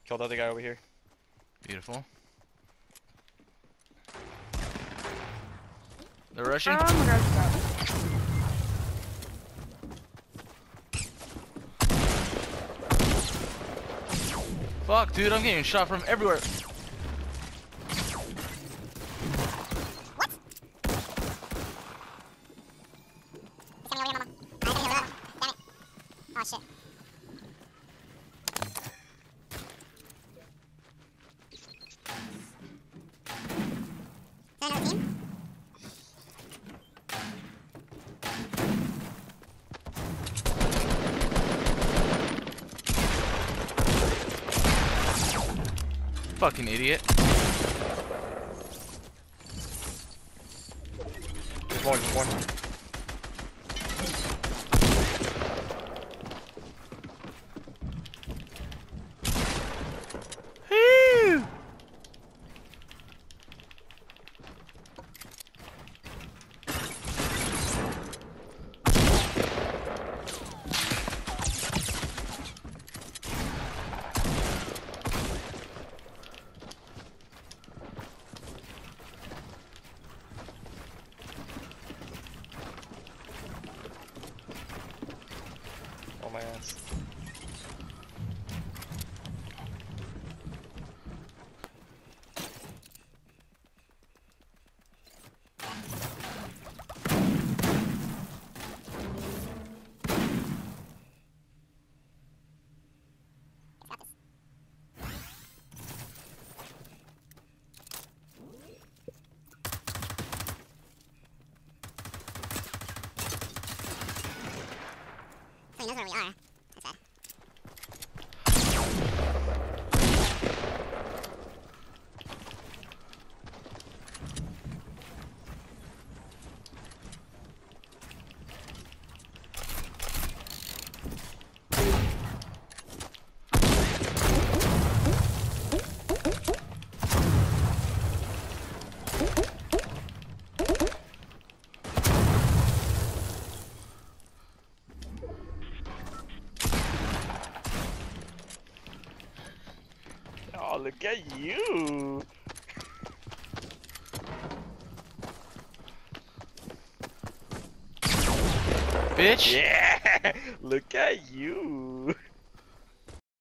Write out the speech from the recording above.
Killed the other guy over here. Beautiful. They're rushing. Oh my gosh, stop. Fuck, dude, I'm getting shot from everywhere. Oh shit. Is there another team? Fucking idiot. Just one. Whew. Oh my ass. So he knows where we are. That's bad. Oh, look at you. Bitch. Yeah. Look at you.